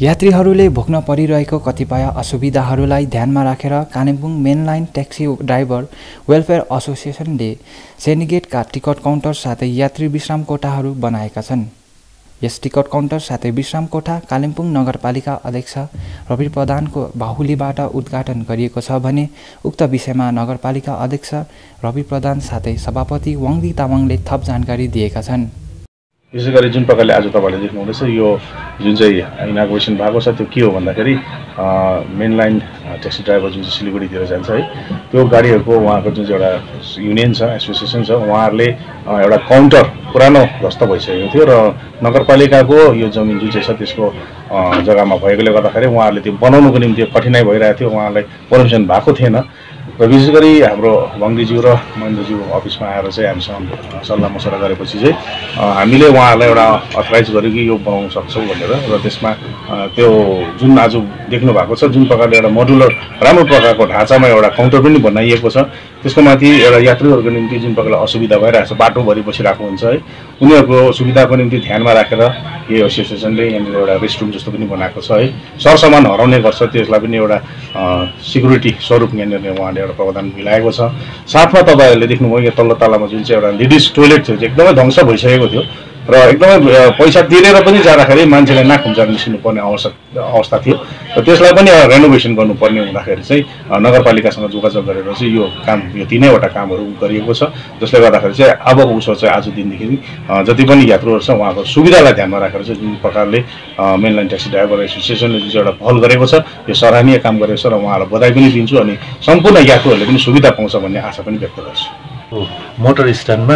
यात्रीहरूले भोग्न परिरहेको कतिपय असुविधाहरूलाई ध्यानमा राखेर Kalimpong mainline taxi driver welfare एसोसिएसनले सेन्डिकेटका टिकट काउन्टर साथै यात्री विश्राम कोठाहरू बनाएका छन्। यस टिकट काउन्टर साथै विश्राम कोठा कालिम्पोङ नगरपालिका अध्यक्ष रवि प्रधानको बाहुलीबाट उद्घाटन गरिएको छ भने उक्त विषयमा नगरपालिका अध्यक्ष रवि प्रधान साथै सभापति वाङदी तामाङले थप जानकारी दिएका छन्। विशेष गरी जुन प्रकारले आज तपाईले देख्नुहुँदैछ यो जुन चाहिँ इनागुरेसन भएको छ त्यो के हो भन्दाखेरि मेनलाइन ट्याक्सी ड्राइभर जुन चाहिँ सिलिगुडीतिर जान्छ है त्यो गाडीहरूको उहाँको जुन चाहिँ एउटा युनियन छ एसोसिएसन छ उहाँहरूले एउटा काउन्टर पुरानो ध्वस्त भइसकेको थियो र नगरपालिकाको यो जमिन जुन चाहिँ छ त्यसको जग्गामा भएकोले गर्दाखेरि उहाँहरूले त्यो बनाउनुको निम्ति कठिनाइ भइरहेको थियो, उहाँलाई पर्मिसन भएको थिएन र विशेष गरी हाम्रो वाङदीज्यू र महेन्द्रज्यू अफिसमा आएर चाहिँ हामीसँग सल्लाह मसल्लाह गरेपछि चाहिँ हामीले उहाँहरूलाई एउटा अथराइज गर्यो कि यो बनाउन सक्छौँ भनेर र त्यसमा त्यो जुन आज देख्नु भएको छ जुन प्रकारले एउटा मोडुलर राम्रो प्रकारको ढाँचामा एउटा काउन्टर पनि बनाइएको छ त्यसको माथि एउटा यात्रीहरूको निम्ति जुन प्रकारले असुविधा भइरहेको छ बाटोभरि बसिरहेको हुन्छ है उनीहरूको सुविधाको निम्ति ध्यानमा राखेर यो एसोसिएसनले यहाँनिर एउटा रेस्ट रुम जस्तो पनि बनाएको छ है सरसामान हराउने गर्छ त्यसलाई पनि एउटा सिक्युरिटी स्वरूप यहाँनिर उहाँले एउटा प्रावधान मिलाएको छ। साथमा तपाईँहरूले देख्नुभयो यो तल्लो तलामा जुन चाहिँ एउटा लेडिज टोइलेट थियो एकदमै ध्वंस भइसकेको थियो र एकदमै पैसा तिरेर पनि जाँदाखेरि मान्छेलाई नाक खुम्चाएर निस्किनु पर्ने अवस्था थियो र त्यसलाई पनि रेनोभेसन गर्नुपर्ने हुँदाखेरि चाहिँ नगरपालिकासँग जोगाजोग गरेर चाहिँ यो काम यो तीनैवटा कामहरू गरिएको छ जसले गर्दाखेरि चाहिँ अबको उसो चाहिँ आज दिनदेखि जति पनि यात्रुहरू छ उहाँको सुविधालाई ध्यानमा राखेर चाहिँ जुन प्रकारले मेनलाइन ट्याक्सी ड्राइभर एसोसिएसनले जुन चाहिँ एउटा पहल गरेको छ यो सराहनीय काम गरेको छ र उहाँलाई बधाई पनि दिन्छु अनि सम्पूर्ण यात्रुहरूले पनि सुविधा पाउँछ भन्ने आशा पनि व्यक्त गर्छु। मोटर स्ट्यान्डमा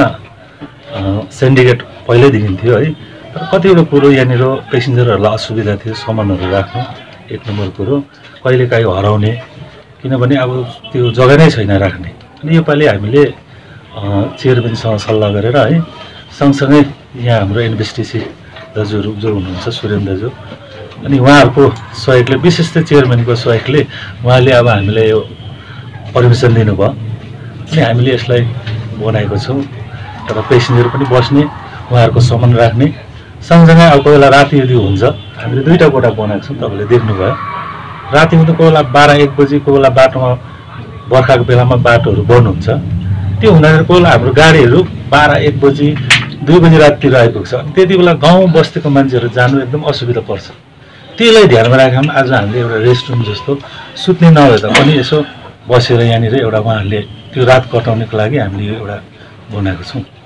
सेन्डिकेट पहिल्यैदेखि थियो है तर कतिवटा कुरो यहाँनिर पेसेन्जरहरूलाई असुविधा थियो सामानहरू राख्नु एक नम्बर कुरो कहिलेकाहीँ हराउने किनभने अब त्यो जग्गा नै छैन राख्ने अनि योपालि हामीले चेयरम्यानसँग सल्लाह गरेर है सँगसँगै यहाँ हाम्रो इन्भेस्टिसी दाजुहरू जो हुनुहुन्छ सुरेन दाजु अनि उहाँहरूको सहयोगले विशेष त चेयरम्यानको सहयोगले उहाँले अब हामीलाई यो पर्मिसन दिनुभयो अनि हामीले यसलाई बनाएको छौँ तर पेसेन्जर पनि बस्ने उहाँहरूको सामान राख्ने सँगसँगै अब कोही बेला राति यदि हुन्छ हामीले दुईवटा कोठा बनाएको छौँ तपाईँले देख्नुभयो रातिमा त कोही बेला 12-1 बजी कोही बेला बाटोमा बर्खाको बेलामा बाटोहरू बन्द हुन्छ त्यो हुँदाखेरि कोही बेला हाम्रो गाडीहरू 12-1 बजी 2 बजी रातितिर आइपुग्छ अनि त्यति बेला गाउँ बस्तीको मान्छेहरू जानु एकदम असुविधा पर्छ त्यसलाई ध्यानमा राखेर आज हामीले एउटा रेस्ट रुम जस्तो सुत्ने नभए पनि यसो बसेर यहाँनिर एउटा उहाँहरूले त्यो रात कटाउनको लागि हामीले एउटा बनाएको छौँ।